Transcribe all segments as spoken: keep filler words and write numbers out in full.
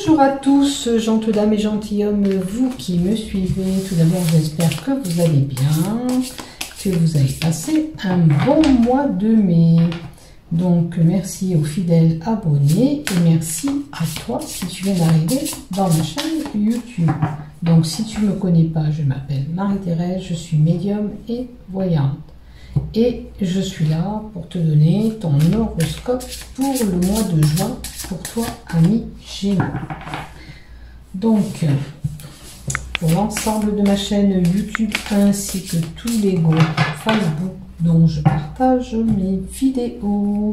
Bonjour à tous, gentes dames et gentilshommes, vous qui me suivez. Tout d'abord, j'espère que vous allez bien, que vous avez passé un bon mois de mai. Donc, merci aux fidèles abonnés et merci à toi si tu viens d'arriver dans ma chaîne YouTube. Donc, si tu ne me connais pas, je m'appelle Marie-Thérèse, je suis médium et voyante. Et je suis là pour te donner ton horoscope pour le mois de juin, pour toi, ami Gémeaux. Donc, pour l'ensemble de ma chaîne YouTube ainsi que tous les groupes Facebook dont je partage mes vidéos.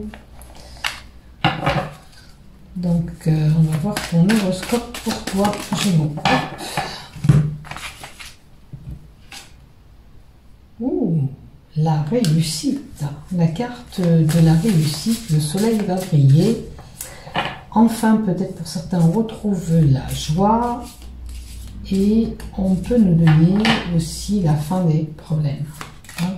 Donc, euh, on va voir ton horoscope pour toi, Gémeaux. Ouh, la réussite, la carte de la réussite, le soleil va briller. Enfin, peut-être pour certains, on retrouve la joie et on peut nous donner aussi la fin des problèmes. Hein?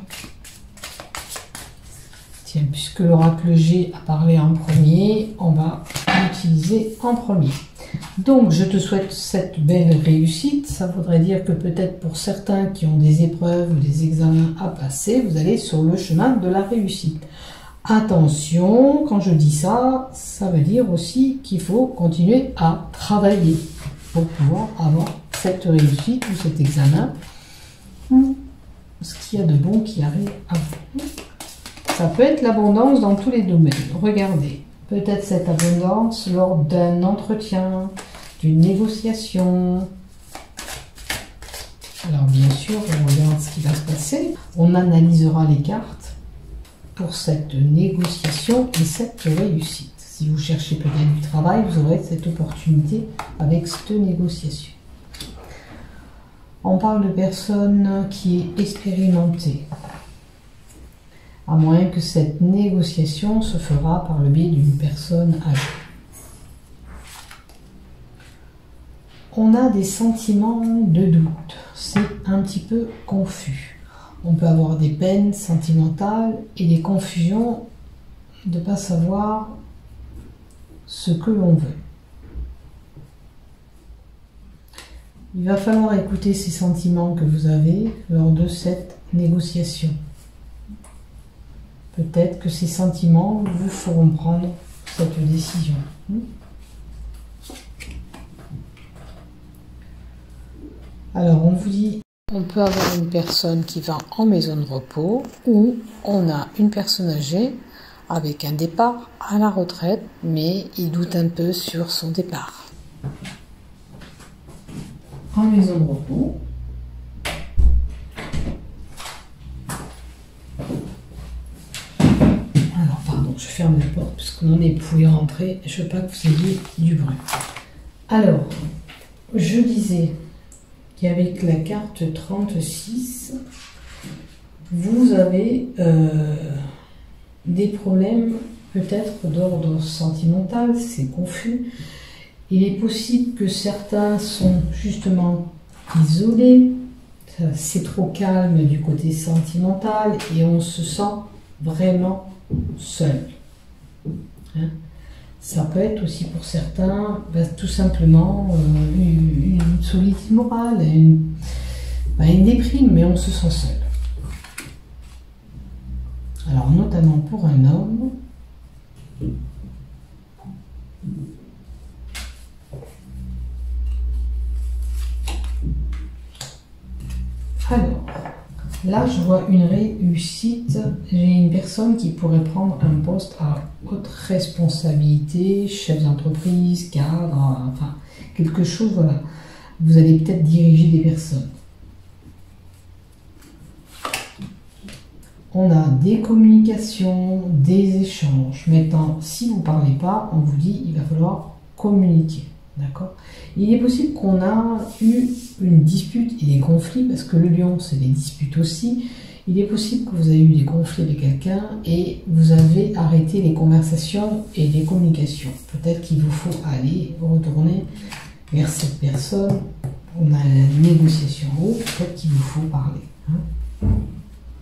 Tiens, puisque l'oracle G a parlé en premier, on va l'utiliser en premier. Donc, je te souhaite cette belle réussite. Ça voudrait dire que peut-être pour certains qui ont des épreuves ou des examens à passer, vous allez sur le chemin de la réussite. Attention, quand je dis ça, ça veut dire aussi qu'il faut continuer à travailler pour pouvoir avoir cette réussite ou cet examen ou ce qu'il y a de bon qui arrive à vous. Ça peut être l'abondance dans tous les domaines. Regardez, peut-être cette abondance lors d'un entretien, d'une négociation. Alors bien sûr, on regarde ce qui va se passer. On analysera les cartes pour cette négociation et cette réussite. Si vous cherchez peut-être du travail, vous aurez cette opportunité avec cette négociation. On parle de personnes qui est expérimentée. À moins que cette négociation se fera par le biais d'une personne âgée. On a des sentiments de doute. C'est un petit peu confus. On peut avoir des peines sentimentales et des confusions de ne pas savoir ce que l'on veut. Il va falloir écouter ces sentiments que vous avez lors de cette négociation. Peut-être que ces sentiments vous feront prendre cette décision. Alors, on vous dit, on peut avoir une personne qui va en maison de repos ou on a une personne âgée avec un départ à la retraite, mais il doute un peu sur son départ. En maison de repos. Alors, pardon, je ferme la porte parce que mon époux est rentré et je ne veux pas que vous ayez du bruit. Alors, je disais qu'avec la carte trente-six, vous avez euh, des problèmes peut-être d'ordre sentimental, c'est confus. Il est possible que certains sont justement isolés, c'est trop calme du côté sentimental et on se sent vraiment seul. Hein? Ça peut être aussi pour certains ben, tout simplement euh, une, une solitude morale, une, ben, une déprime, mais on se sent seul. Alors notamment pour un homme, alors, là je vois une réussite, j'ai une personne qui pourrait prendre un poste à haute responsabilité, chef d'entreprise, cadre, enfin quelque chose, voilà. Vous allez peut-être diriger des personnes. On a des communications, des échanges. Maintenant, si vous ne parlez pas, on vous dit il va falloir communiquer. D'accord ? Il est possible qu'on a eu une dispute et des conflits, parce que le lion, c'est des disputes aussi. Il est possible que vous ayez eu des conflits avec quelqu'un et vous avez arrêté les conversations et les communications. Peut-être qu'il vous faut aller retourner vers cette personne. On a la négociation en haut, peut-être qu'il vous faut parler. Hein.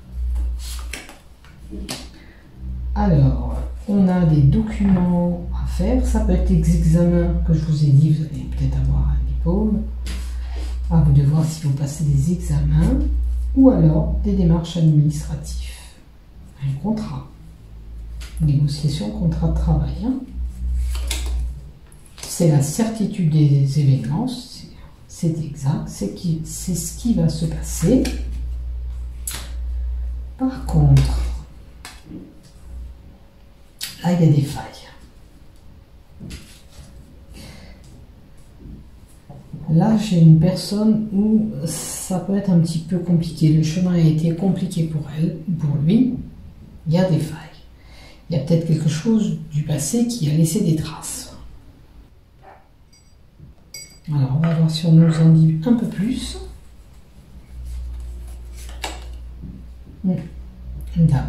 Alors, on a des documents à faire. Ça peut être les examens que je vous ai dit, vous allez peut-être avoir un diplôme. À vous de voir si vous passez des examens ou alors des démarches administratives. Un contrat. Négociation, contrat de travail. Hein. C'est la certitude des événements, c'est exact, c'est ce qui va se passer. Par contre, là il y a des failles. Là j'ai une personne où ça peut être un petit peu compliqué. Le chemin a été compliqué pour elle, pour lui. Il y a des failles. Il y a peut-être quelque chose du passé qui a laissé des traces. Alors, on va voir si on nous en dit un peu plus. Une dame.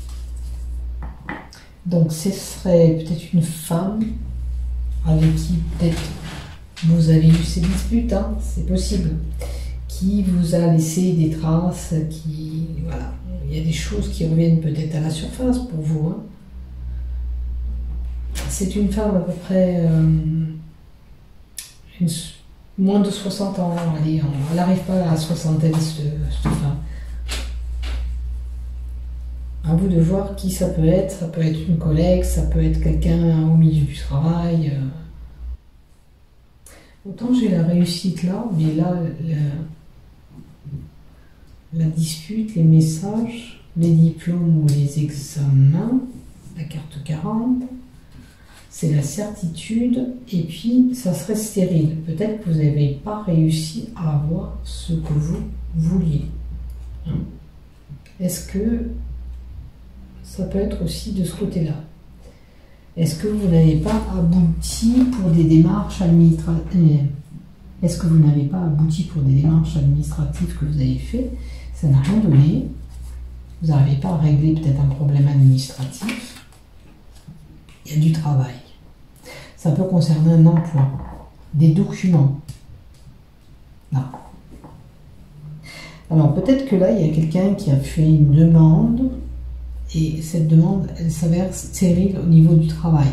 Donc, ce serait peut-être une femme avec qui peut-être vous avez eu ces disputes, hein, c'est possible, qui vous a laissé des traces, qui, voilà, il y a des choses qui reviennent peut-être à la surface pour vous. Hein. C'est une femme à peu près euh, une, moins de soixante ans, allez, elle n'arrive pas à la soixantaine, cette, cette femme. À vous de voir qui ça peut être. Ça peut être une collègue, ça peut être quelqu'un au milieu du travail. Autant j'ai la réussite là, mais là, la, la dispute, les messages, les diplômes ou les examens, la carte quarante, c'est la certitude, et puis ça serait stérile. Peut-être que vous n'avez pas réussi à avoir ce que vous vouliez. Hein? Est-ce que ça peut être aussi de ce côté-là? Est-ce que vous n'avez pas abouti pour des démarches administratives? Est-ce que vous n'avez pas abouti pour des démarches administratives que vous avez fait? Ça n'a rien donné. Vous n'arrivez pas à régler peut-être un problème administratif. Il y a du travail. Ça peut concerner un emploi, des documents. Là. Alors peut-être que là, il y a quelqu'un qui a fait une demande. Et cette demande, elle s'avère stérile au niveau du travail.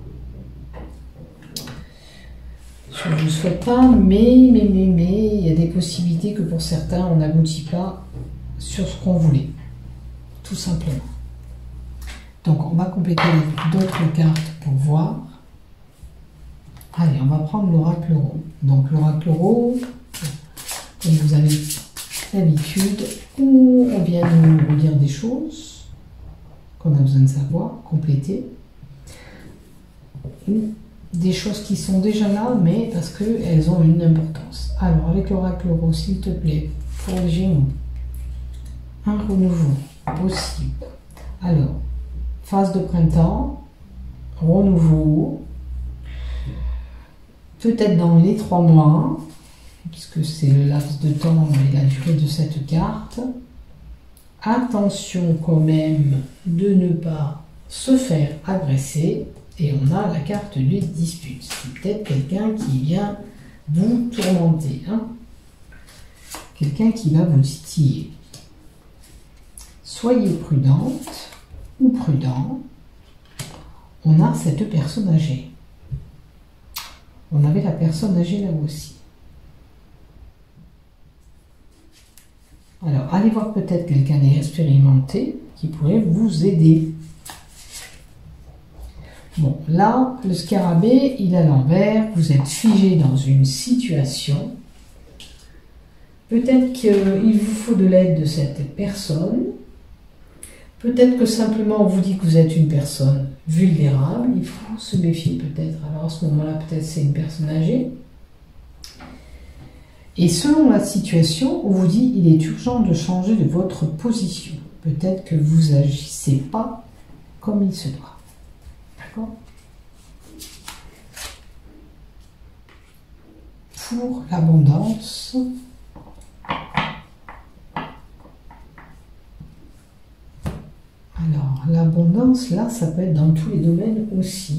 Je ne le souhaite pas, mais, mais, mais, mais, il y a des possibilités que pour certains, on n'aboutit pas sur ce qu'on voulait. Tout simplement. Donc, on va compléter d'autres cartes pour voir. Allez, on va prendre l'oracle euro. Donc, l'oracle euro, comme vous avez l'habitude, où on vient nous dire des choses qu'on a besoin de savoir, compléter, ou des choses qui sont déjà là, mais parce qu'elles ont une importance. Alors, avec l'oracle euro, s'il te plaît, pour les Gémeaux, un renouveau possible. Alors, phase de printemps, renouveau, peut-être dans les trois mois, puisque c'est le laps de temps et la durée de cette carte. Attention quand même de ne pas se faire agresser. Et on a la carte de dispute. C'est peut-être quelqu'un qui vient vous tourmenter. Hein, quelqu'un qui va vous titiller. Soyez prudente ou prudent. On a cette personne âgée. On avait la personne âgée là aussi. Alors, allez voir peut-être quelqu'un d'expérimenté qui pourrait vous aider. Bon, là, le scarabée, il est à l'envers. Vous êtes figé dans une situation. Peut-être qu'il vous faut de l'aide de cette personne. Peut-être que simplement on vous dit que vous êtes une personne vulnérable. Il faut se méfier peut-être. Alors à ce moment-là, peut-être c'est une personne âgée. Et selon la situation, on vous dit il est urgent de changer de votre position. Peut-être que vous n'agissez pas comme il se doit. D'accord? Pour l'abondance, alors l'abondance, là, ça peut être dans tous les domaines aussi.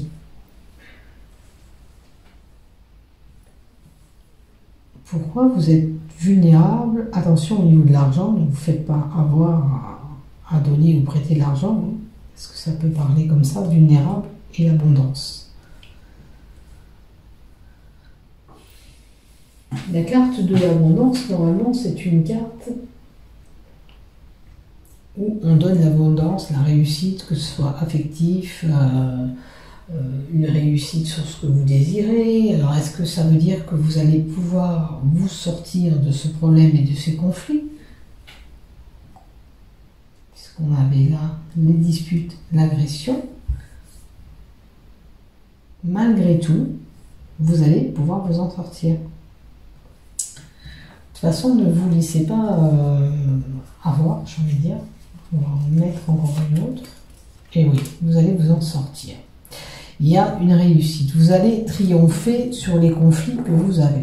Pourquoi vous êtes vulnérable? Attention au niveau de l'argent, ne vous faites pas avoir à, à donner ou prêter de l'argent, hein, parce que ça peut parler comme ça, vulnérable et abondance. La carte de l'abondance, normalement, c'est une carte où on donne l'abondance, la réussite, que ce soit affectif, euh, euh, une réussite sur ce que vous désirez. Alors, est-ce que ça veut dire que vous allez pouvoir vous sortir de ce problème et de ces conflits? Puisqu'on avait là les disputes, l'agression. Malgré tout, vous allez pouvoir vous en sortir. De toute façon, ne vous laissez pas euh, avoir, j'ai envie de dire. On va en mettre encore une autre. Et oui, vous allez vous en sortir. Il y a une réussite. Vous allez triompher sur les conflits que vous avez.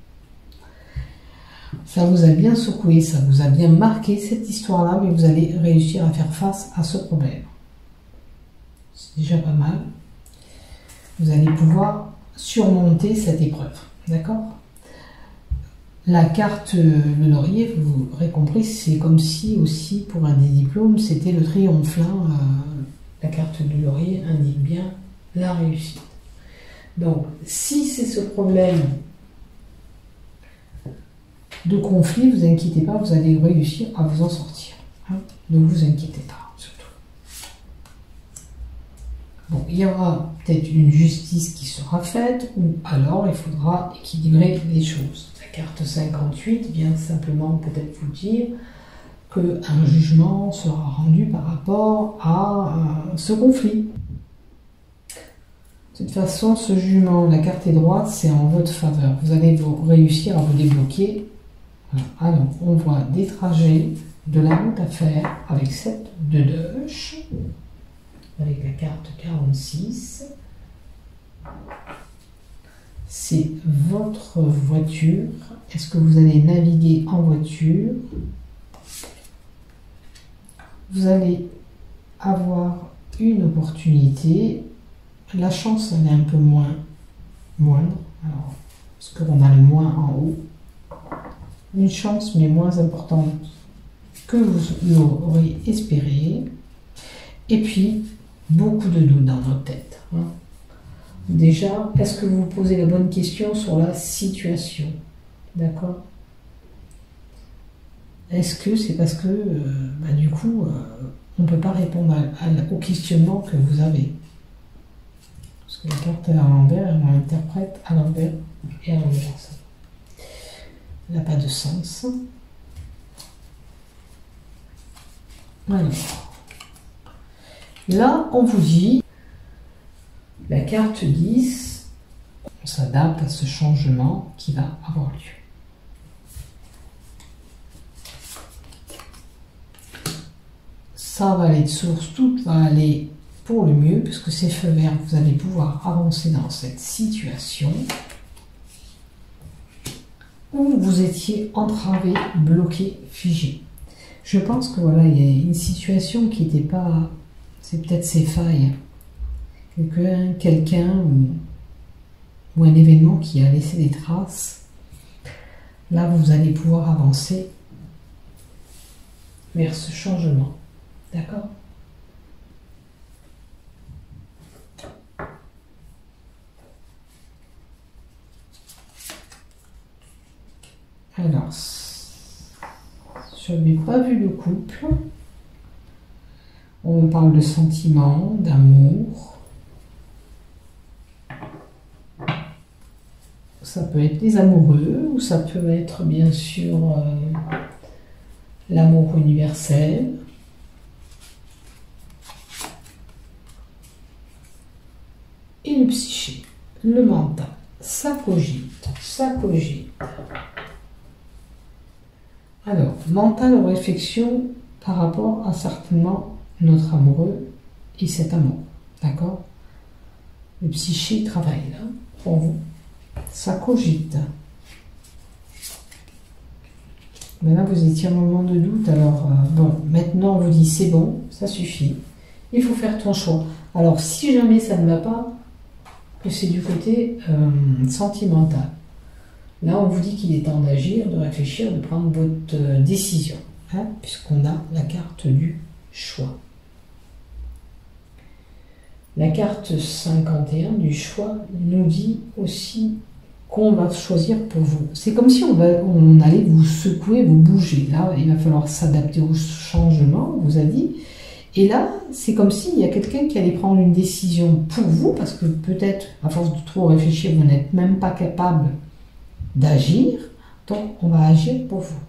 Ça vous a bien secoué, ça vous a bien marqué cette histoire-là, mais vous allez réussir à faire face à ce problème. C'est déjà pas mal. Vous allez pouvoir surmonter cette épreuve. D'accord ? La carte, le laurier, vous aurez compris, c'est comme si aussi pour un des diplômes, c'était le triomphe. Hein, euh, la carte du laurier indique bien la réussite. Donc, si c'est ce problème de conflit, vous inquiétez pas, vous allez réussir à vous en sortir. Hein, ne vous inquiétez pas, surtout. Bon, il y aura peut-être une justice qui sera faite, ou alors il faudra équilibrer les choses. La carte cinquante-huit vient simplement peut-être vous dire qu'un jugement sera rendu par rapport à euh, ce conflit. De toute façon, ce jugement, la carte est droite, c'est en votre faveur. Vous allez vous réussir à vous débloquer. Voilà. Alors, on voit des trajets, de la route à faire avec sept de Deuche, avec la carte quarante-six. C'est votre voiture. Est-ce que vous allez naviguer en voiture? Vous allez avoir une opportunité. La chance, elle est un peu moins moindre. Alors, parce qu'on a le moins en haut. Une chance, mais moins importante que vous l'aurez espéré. Et puis, beaucoup de doutes dans votre tête. Hein. Déjà, est-ce que vous vous posez la bonne question sur la situation? D'accord? Est-ce que c'est parce que, euh, bah, du coup, euh, on ne peut pas répondre à, à, au questionnement que vous avez? Parce que la carte à l'envers, elle interprète à l'envers et à l'envers. Elle n'a pas de sens. Alors, là, on vous dit, la carte dix, on s'adapte à ce changement qui va avoir lieu. Ça va aller de source, tout va aller pour le mieux, puisque c'est feu vert, vous allez pouvoir avancer dans cette situation où vous étiez entravé, bloqué, figé. Je pense que voilà, il y a une situation qui n'était pas... C'est peut-être ses failles. Quelqu'un quelqu'un ou, ou un événement qui a laissé des traces. Là, vous allez pouvoir avancer vers ce changement. D'accord ? Alors, je n'avais pas vu le couple. On parle de sentiments, d'amour. Ça peut être les amoureux, ou ça peut être bien sûr euh, l'amour universel. Et le psyché, le mental, ça cogite, ça cogite. Alors, mental ou réflexion par rapport à certainement notre amoureux et cet amour. D'accord? Le psyché travaille là, pour vous. Ça cogite. Mais là, vous étiez un moment de doute. Alors, euh, bon, maintenant, on vous dit c'est bon, ça suffit. Il faut faire ton choix. Alors, si jamais ça ne va pas, que c'est du côté euh, sentimental. Là, on vous dit qu'il est temps d'agir, de réfléchir, de prendre votre euh, décision, hein, puisqu'on a la carte du choix. La carte cinquante et un du choix nous dit aussi qu'on va choisir pour vous. C'est comme si on, va, on allait vous secouer, vous bouger. Là, il va falloir s'adapter au changement, on vous a dit. Et là, c'est comme s'il y a quelqu'un qui allait prendre une décision pour vous, parce que peut-être, à force de trop réfléchir, vous n'êtes même pas capable d'agir. Donc, on va agir pour vous.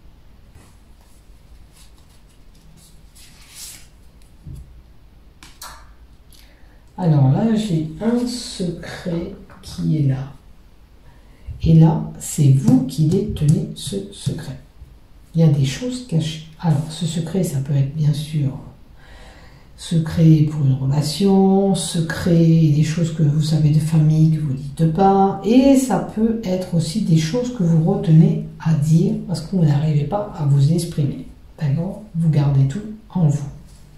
Alors là, j'ai un secret qui est là. Et là, c'est vous qui détenez ce secret. Il y a des choses cachées. Alors, ce secret, ça peut être bien sûr secret pour une relation, secret des choses que vous savez de famille que vous ne dites pas. Et ça peut être aussi des choses que vous retenez à dire parce que vous n'arrivez pas à vous exprimer. D'accord? Vous gardez tout en vous.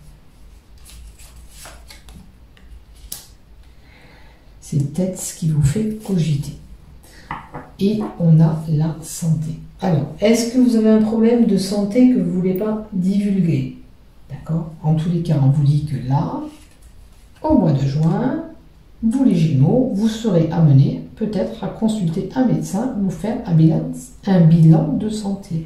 C'est peut-être ce qui vous fait cogiter. Et on a la santé. Alors, est-ce que vous avez un problème de santé que vous ne voulez pas divulguer? D'accord? En tous les cas, on vous dit que là, au mois de juin, vous les Gémeaux, vous serez amenés peut-être à consulter un médecin, vous faire un bilan, un bilan de santé.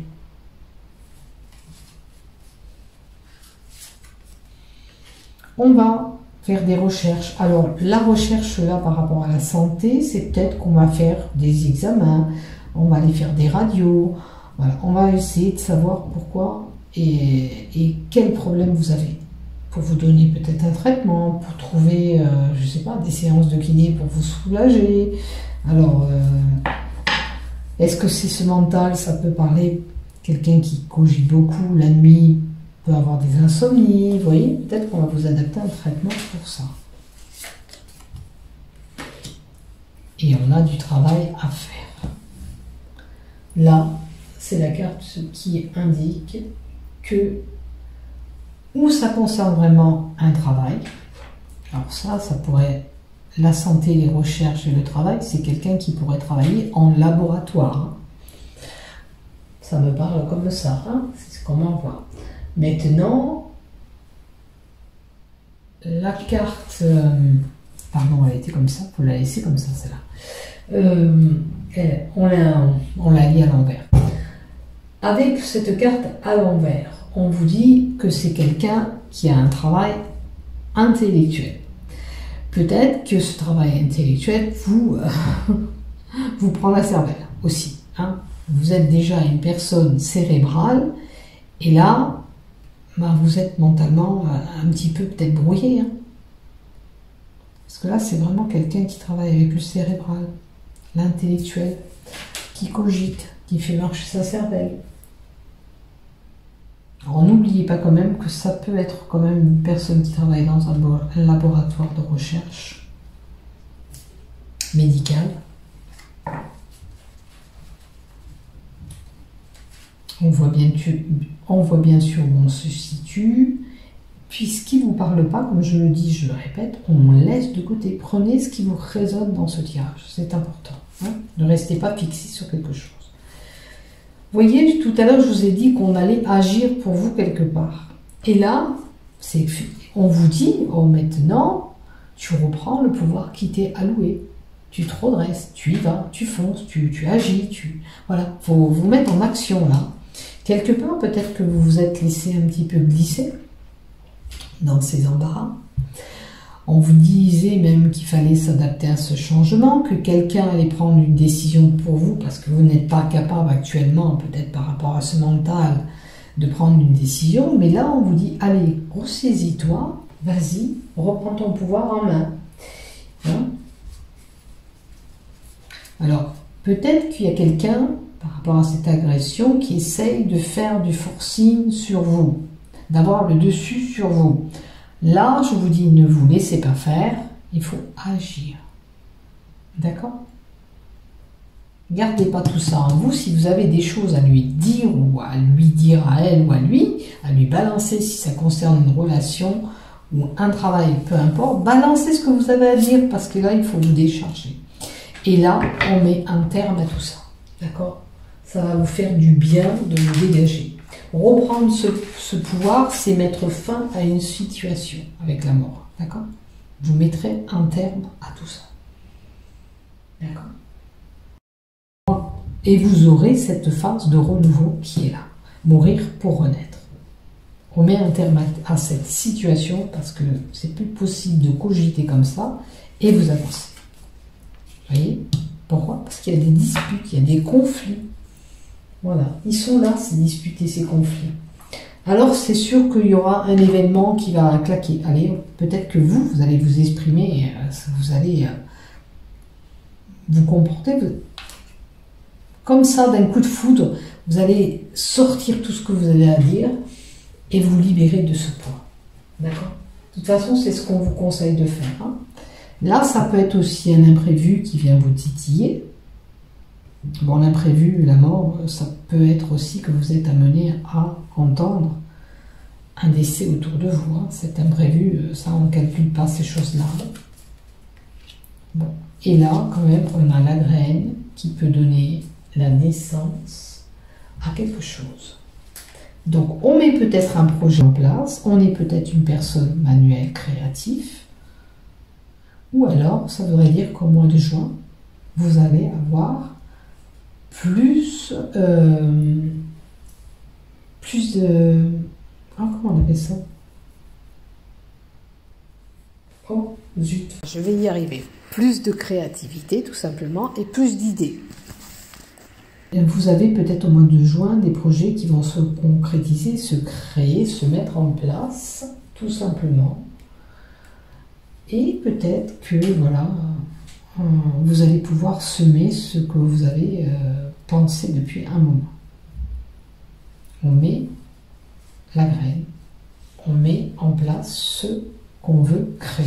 On va faire des recherches. Alors, la recherche là par rapport à la santé, c'est peut-être qu'on va faire des examens, on va aller faire des radios, voilà, on va essayer de savoir pourquoi et, et quel problème vous avez. Pour vous donner peut-être un traitement, pour trouver, euh, je sais pas, des séances de kiné pour vous soulager. Alors, euh, est-ce que c'est ce mental? Ça peut parler quelqu'un qui cogite beaucoup la nuit, peut avoir des insomnies, vous voyez, peut-être qu'on va vous adapter un traitement pour ça. Et on a du travail à faire. Là, c'est la carte qui indique que ou ça concerne vraiment un travail. Alors ça, ça pourrait, la santé, les recherches et le travail, c'est quelqu'un qui pourrait travailler en laboratoire. Ça me parle comme ça, hein, c'est comment on voit. Maintenant, la carte, euh, pardon, elle était comme ça, il faut la laisser comme ça, celle-là. Euh, elle, on l'a on l'a lit à l'envers. Avec cette carte à l'envers, on vous dit que c'est quelqu'un qui a un travail intellectuel. Peut-être que ce travail intellectuel vous, euh, vous prend la cervelle aussi. Hein. Vous êtes déjà une personne cérébrale et là, bah, vous êtes mentalement un petit peu peut-être brouillé. Hein. Parce que là, c'est vraiment quelqu'un qui travaille avec le cérébral, l'intellectuel, qui cogite, qui fait marcher sa cervelle. Alors n'oubliez pas quand même que ça peut être quand même une personne qui travaille dans un laboratoire de recherche médicale. On voit bien, on voit bien sûr où on se situe. Puis ce qui ne vous parle pas, comme je le dis, je le répète, on laisse de côté. Prenez ce qui vous résonne dans ce tirage, c'est important. Hein, ne restez pas fixé sur quelque chose. Vous voyez, tout à l'heure, je vous ai dit qu'on allait agir pour vous quelque part. Et là, c'est on vous dit, oh maintenant, tu reprends le pouvoir qui t'est alloué. Tu te redresses, tu y vas, tu fonces, tu, tu agis. Tu... Voilà, il faut vous mettre en action là. Quelque part, peut-être que vous vous êtes laissé un petit peu glisser dans ces embarras. On vous disait même qu'il fallait s'adapter à ce changement, que quelqu'un allait prendre une décision pour vous parce que vous n'êtes pas capable actuellement, peut-être par rapport à ce mental, de prendre une décision. Mais là, on vous dit, allez, ressaisis-toi, vas-y, reprends ton pouvoir en main. Hein? Alors, peut-être qu'il y a quelqu'un, par rapport à cette agression, qui essaye de faire du forcing sur vous, d'avoir le dessus sur vous. Là, je vous dis, ne vous laissez pas faire, il faut agir. D'accord? Gardez pas tout ça en vous. Si vous avez des choses à lui dire ou à lui dire à elle ou à lui, à lui balancer si ça concerne une relation ou un travail, peu importe, balancez ce que vous avez à dire parce que là, il faut vous décharger. Et là, on met un terme à tout ça. D'accord? Ça va vous faire du bien de vous dégager. Reprendre ce, ce pouvoir, c'est mettre fin à une situation avec la mort. D'accord? Vous mettrez un terme à tout ça. D'accord? Et vous aurez cette phase de renouveau qui est là. Mourir pour renaître. On met un terme à cette situation parce que c'est plus possible de cogiter comme ça et vous avancez. Vous voyez? Pourquoi? Parce qu'il y a des disputes, il y a des conflits. Voilà, ils sont là, ces disputes et ces conflits. Alors c'est sûr qu'il y aura un événement qui va claquer. Allez, peut-être que vous, vous allez vous exprimer, vous allez vous comporter comme ça d'un coup de foudre. Vous allez sortir tout ce que vous avez à dire et vous libérer de ce poids. D'accord? De toute façon, c'est ce qu'on vous conseille de faire. Hein. Là, ça peut être aussi un imprévu qui vient vous titiller. Bon, l'imprévu, la mort, ça peut être aussi que vous êtes amené à entendre un décès autour de vous. Hein. Cet imprévu, ça, on ne calcule pas ces choses-là. Bon. Et là, quand même, on a la graine qui peut donner la naissance à quelque chose. Donc, on met peut-être un projet en place, on est peut-être une personne manuelle, créative, ou alors, ça voudrait dire qu'au mois de juin, vous allez avoir plus, euh, plus de... Ah, comment on appelle ça? Oh, zut. Je vais y arriver. Plus de créativité, tout simplement, et plus d'idées. Vous avez peut-être au mois de juin des projets qui vont se concrétiser, se créer, se mettre en place, tout simplement. Et peut-être que, voilà, vous allez pouvoir semer ce que vous avez euh, pensé depuis un moment. On met la graine, on met en place ce qu'on veut créer.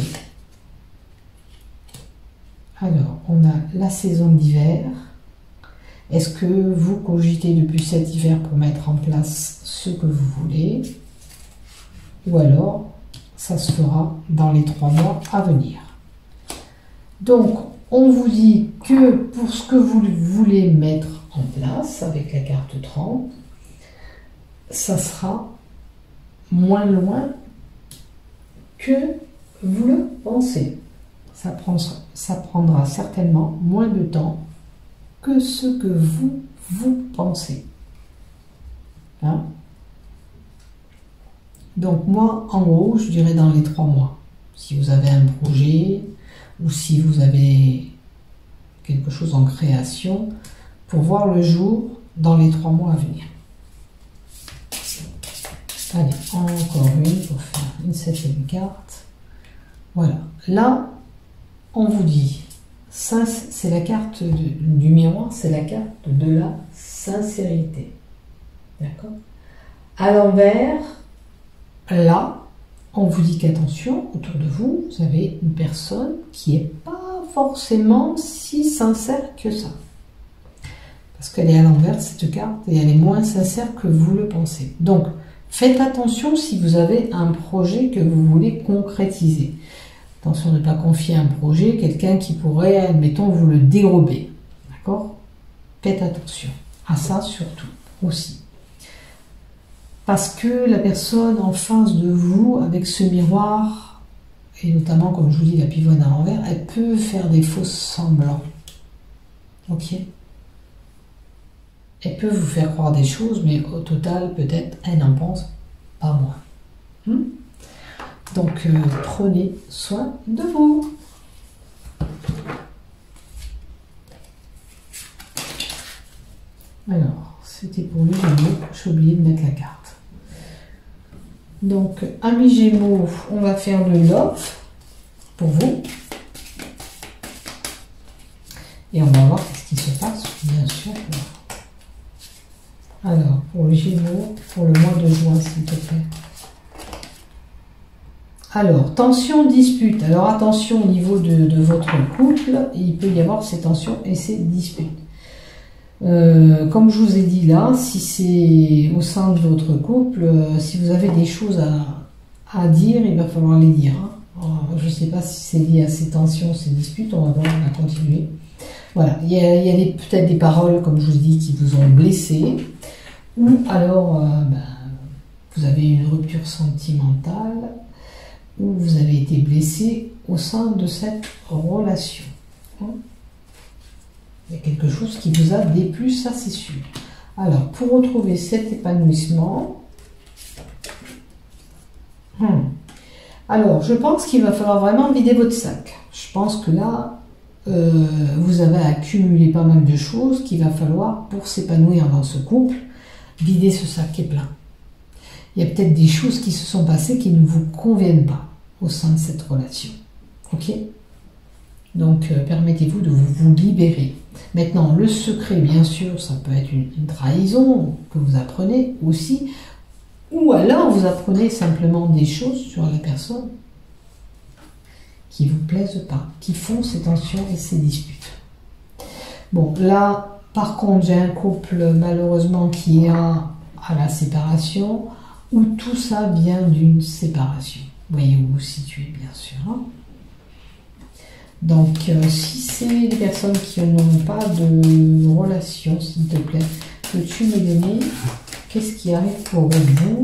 Alors, on a la saison d'hiver. Est-ce que vous cogitez depuis cet hiver pour mettre en place ce que vous voulez? Ou alors, ça se fera dans les trois mois à venir. Donc, on vous dit que pour ce que vous voulez mettre en place avec la carte trente, ça sera moins loin que vous le pensez. Ça prendra, ça prendra certainement moins de temps que ce que vous, vous pensez. Hein? Donc moi, en gros, je dirais dans les trois mois. Si vous avez un projet ou si vous avez quelque chose en création, pour voir le jour dans les trois mois à venir. Allez, encore une pour faire une septième carte. Voilà. Là, on vous dit, ça c'est la carte de, du miroir, c'est la carte de la sincérité. D'accord? À l'envers, là, on vous dit qu'attention, autour de vous, vous avez une personne qui n'est pas forcément si sincère que ça. Parce qu'elle est à l'envers, cette carte, et elle est moins sincère que vous le pensez. Donc, faites attention si vous avez un projet que vous voulez concrétiser. Attention de ne pas confier un projet, quelqu'un qui pourrait, admettons, vous le dérober. D'accord? Faites attention à ça surtout, aussi. Parce que la personne en face de vous, avec ce miroir, et notamment, comme je vous dis, la pivoine à l'envers, elle peut faire des faux semblants. Ok? Elle peut vous faire croire des choses, mais au total, peut-être, elle n'en pense pas moins. Hmm? Donc, euh, prenez soin de vous. Alors, c'était pour les Gémeaux. J'ai oublié de mettre la carte. Donc, amis Gémeaux, on va faire le love pour vous. Et on va voir ce qui se passe, bien sûr. Alors, pour les Gémeaux, pour le mois de juin, s'il te plaît. Alors, tension, dispute. Alors, attention au niveau de, de votre couple, il peut y avoir ces tensions et ces disputes. Euh, comme je vous ai dit là, si c'est au sein de votre couple, euh, si vous avez des choses à, à dire, il va falloir les dire. Hein. Alors, je ne sais pas si c'est lié à ces tensions, ces disputes, on va voir, on va continuer. Voilà, il y a, il y a peut-être des paroles, comme je vous dis, qui vous ont blessé, ou alors euh, ben, vous avez une rupture sentimentale, ou vous avez été blessé au sein de cette relation. Il y a quelque chose qui vous a déplu, ça c'est sûr. Alors, pour retrouver cet épanouissement, hmm. alors je pense qu'il va falloir vraiment vider votre sac. Je pense que là, euh, vous avez accumulé pas mal de choses qu'il va falloir, pour s'épanouir dans ce couple, vider ce sac qui est plein. Il y a peut-être des choses qui se sont passées qui ne vous conviennent pas au sein de cette relation. Ok? Donc, euh, permettez-vous de vous, vous libérer. Maintenant, le secret, bien sûr, ça peut être une, une trahison que vous apprenez aussi, ou alors vous apprenez simplement des choses sur la personne qui ne vous plaisent pas, qui font ces tensions et ces disputes. Bon, là, par contre, j'ai un couple, malheureusement, qui est à, à la séparation, où tout ça vient d'une séparation. Vous voyez où vous vous situez, bien sûr. Hein? Donc, euh, si c'est des personnes qui n'ont pas de relation, s'il te plaît, peux-tu me donner qu'est-ce qui arrive pour vous?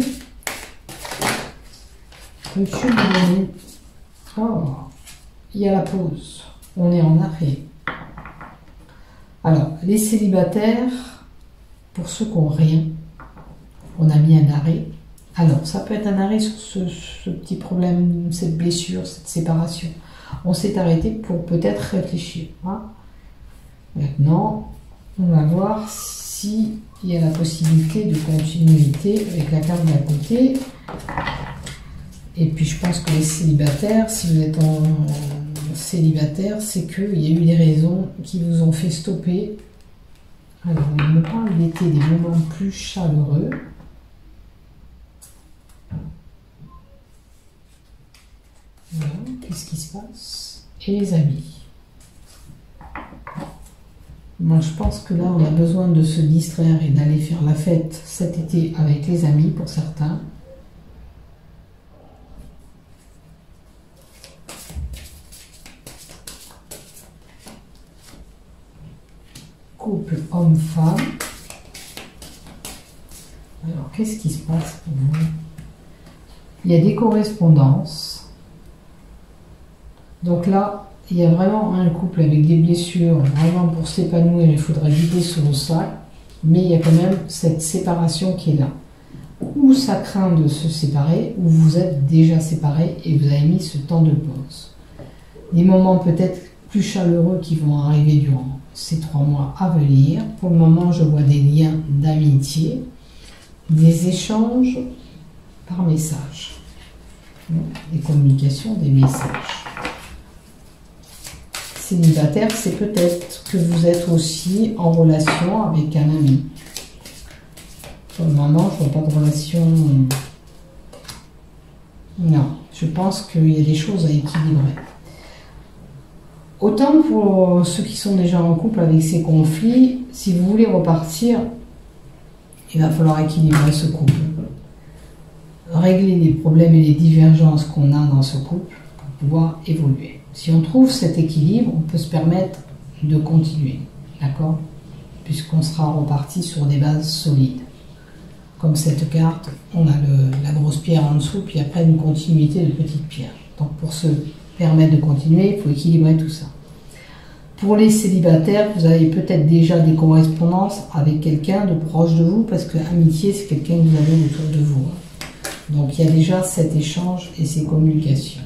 Peux-tu me donner... Oh, il y a la pause. On est en arrêt. Alors, les célibataires, pour ceux qui n'ont rien, on a mis un arrêt. Alors, ça peut être un arrêt sur ce, ce petit problème, cette blessure, cette séparation. On s'est arrêté pour peut-être réfléchir. Hein. Maintenant, on va voir s'il y a la possibilité de continuité avec la carte d'à côté. Et puis, je pense que les célibataires, si vous êtes en célibataire, c'est qu'il y a eu des raisons qui vous ont fait stopper. Alors, on me parle d'été, des moments plus chaleureux. Voilà, qu'est-ce qui se passe? Et les amis. Moi, je pense que là, on a besoin de se distraire et d'aller faire la fête cet été avec les amis, pour certains. Couple homme-femme. Alors, qu'est-ce qui se passe pour vous? Il y a des correspondances. Donc là, il y a vraiment un couple avec des blessures. Vraiment, pour s'épanouir, il faudrait vider son sac. Mais il y a quand même cette séparation qui est là. Ou ça craint de se séparer, ou vous êtes déjà séparés et vous avez mis ce temps de pause. Des moments peut-être plus chaleureux qui vont arriver durant ces trois mois à venir. Pour le moment, je vois des liens d'amitié, des échanges par message, des communications, des messages. Célibataire, c'est peut-être que vous êtes aussi en relation avec un ami. Pour le moment, je ne vois pas de relation. Non, je pense qu'il y a des choses à équilibrer. Autant pour ceux qui sont déjà en couple avec ces conflits, si vous voulez repartir, il va falloir équilibrer ce couple. Régler les problèmes et les divergences qu'on a dans ce couple pour pouvoir évoluer. Si on trouve cet équilibre, on peut se permettre de continuer, d'accord? Puisqu'on sera reparti sur des bases solides. Comme cette carte, on a le, la grosse pierre en dessous, puis après une continuité de petites pierres. Donc pour se permettre de continuer, il faut équilibrer tout ça. Pour les célibataires, vous avez peut-être déjà des correspondances avec quelqu'un de proche de vous, parce que amitié, c'est quelqu'un que vous avez autour de vous. Donc il y a déjà cet échange et ces communications.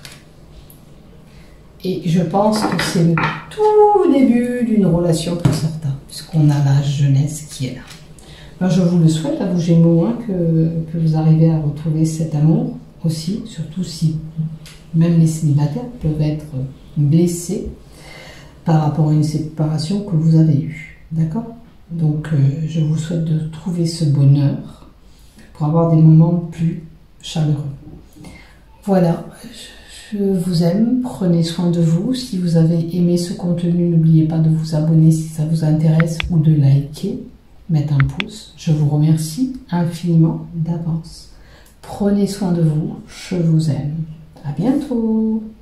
Et je pense que c'est le tout début d'une relation pour certains, puisqu'on a la jeunesse qui est là. Alors je vous le souhaite à vous Gémeaux, hein, que, que vous arrivez à retrouver cet amour aussi, surtout si même les célibataires peuvent être blessés par rapport à une séparation que vous avez eue. D'accord? Donc euh, je vous souhaite de trouver ce bonheur pour avoir des moments plus chaleureux. Voilà. Je vous aime, prenez soin de vous. Si vous avez aimé ce contenu, n'oubliez pas de vous abonner si ça vous intéresse ou de liker, mettre un pouce. Je vous remercie infiniment d'avance. Prenez soin de vous, je vous aime. À bientôt.